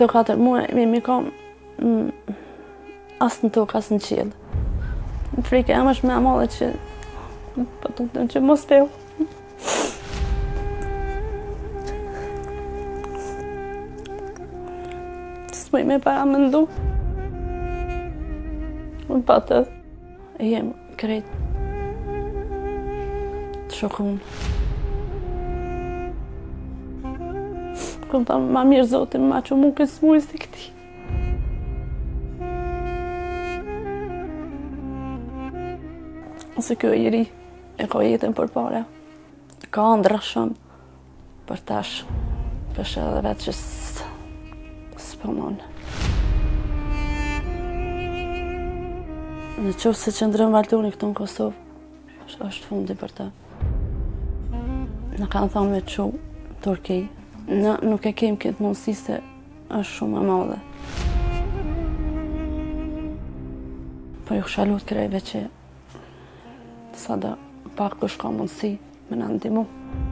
këto 4 muaj, mi kam asë në tokë, asë në qiell. Në frikë e më është me amalë që po të të që mos peo. S'muj me para më ndu. Më patë e jem krejt të shokun. Këmë thamë, ma mirë Zotin, ma që mu kësë mujë si këti. Ose kjo i ri, e ka jetën për para. Ka andra shumë për tash, përshë edhe vetë që s'pëmonë. Në qofë se qëndrën Valtoni këtu në Kosovë, është fundi për ta. Në kanë thonë me që Turki, në nuk e kem këtë mundësi se është shumë e madhe. Po ju shalut krejve që sa da pak kush ka mundësi me në ndimu.